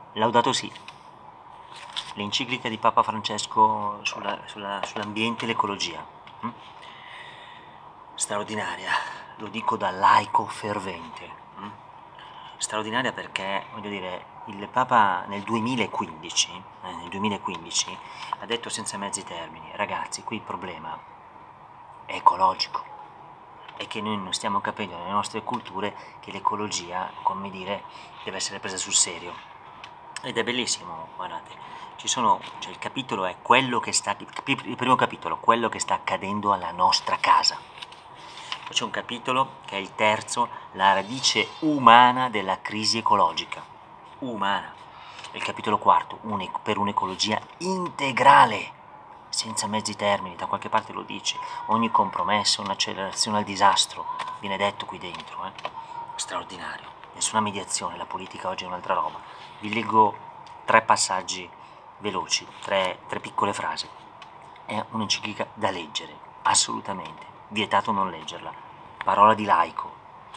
Laudato Si, l'enciclica di Papa Francesco sull'ambiente e l'ecologia. Straordinaria, lo dico da laico fervente. Straordinaria perché, voglio dire, il Papa nel 2015 ha detto senza mezzi termini: ragazzi, qui il problema è ecologico, è che noi non stiamo capendo nelle nostre culture che l'ecologia, come dire, deve essere presa sul serio. Ed è bellissimo, guardate, il capitolo è quello che sta, il primo capitolo, quello che sta accadendo alla nostra casa. Poi c'è un capitolo che è il terzo, la radice umana della crisi ecologica, umana. E il capitolo quarto, per un'ecologia integrale, senza mezzi termini, da qualche parte lo dice, ogni compromesso, un'accelerazione al disastro, viene detto qui dentro, straordinario, nessuna mediazione, la politica oggi è un'altra roba. Vi leggo 3 passaggi veloci, 3 piccole frasi. È un'enciclica da leggere, assolutamente, vietato non leggerla, parola di laico.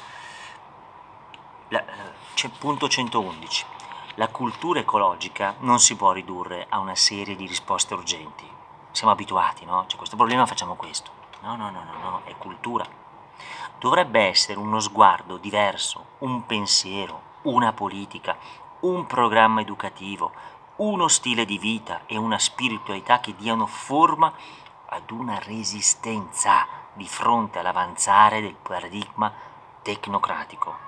C'è punto 111. La cultura ecologica non si può ridurre a una serie di risposte urgenti. Siamo abituati, no? C'è questo problema, facciamo questo. No, è cultura. Dovrebbe essere uno sguardo diverso, un pensiero, una politica, un programma educativo, uno stile di vita e una spiritualità che diano forma ad una resistenza di fronte all'avanzare del paradigma tecnocratico.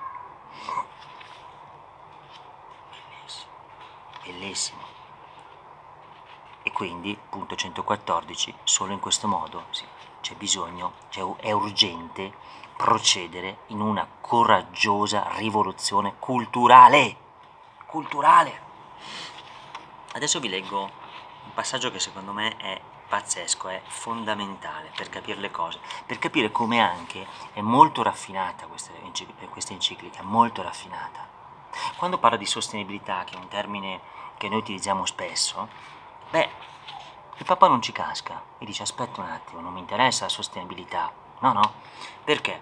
Bellissimo. E quindi, punto 114, solo in questo modo c'è bisogno, è urgente procedere in una coraggiosa rivoluzione culturale. Adesso vi leggo un passaggio che secondo me è pazzesco, è fondamentale per capire le cose, per capire come anche è molto raffinata questa enciclica, molto raffinata. Quando parla di sostenibilità, che è un termine che noi utilizziamo spesso, il Papa non ci casca e dice: aspetta un attimo, non mi interessa la sostenibilità. No, perché?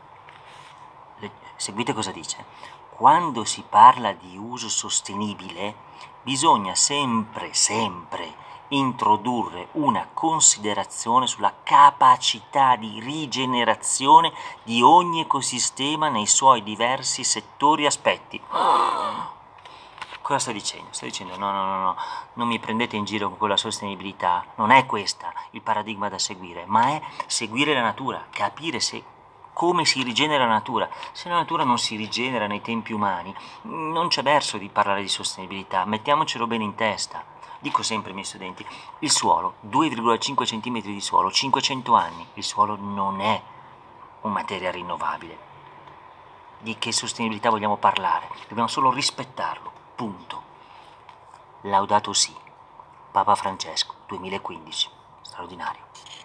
Seguite cosa dice. Quando si parla di uso sostenibile bisogna sempre introdurre una considerazione sulla capacità di rigenerazione di ogni ecosistema nei suoi diversi settori e aspetti. Cosa sta dicendo? Sta dicendo no, non mi prendete in giro con quella sostenibilità, non è questo il paradigma da seguire, ma è seguire la natura, capire come si rigenera la natura. Se la natura non si rigenera nei tempi umani, non c'è verso di parlare di sostenibilità, mettiamocelo bene in testa. Dico sempre ai miei studenti, il suolo, 2,5 cm di suolo, 500 anni, il suolo non è un materia rinnovabile. Di che sostenibilità vogliamo parlare? Dobbiamo solo rispettarlo, punto. Laudato Si, Papa Francesco, 2015, straordinario.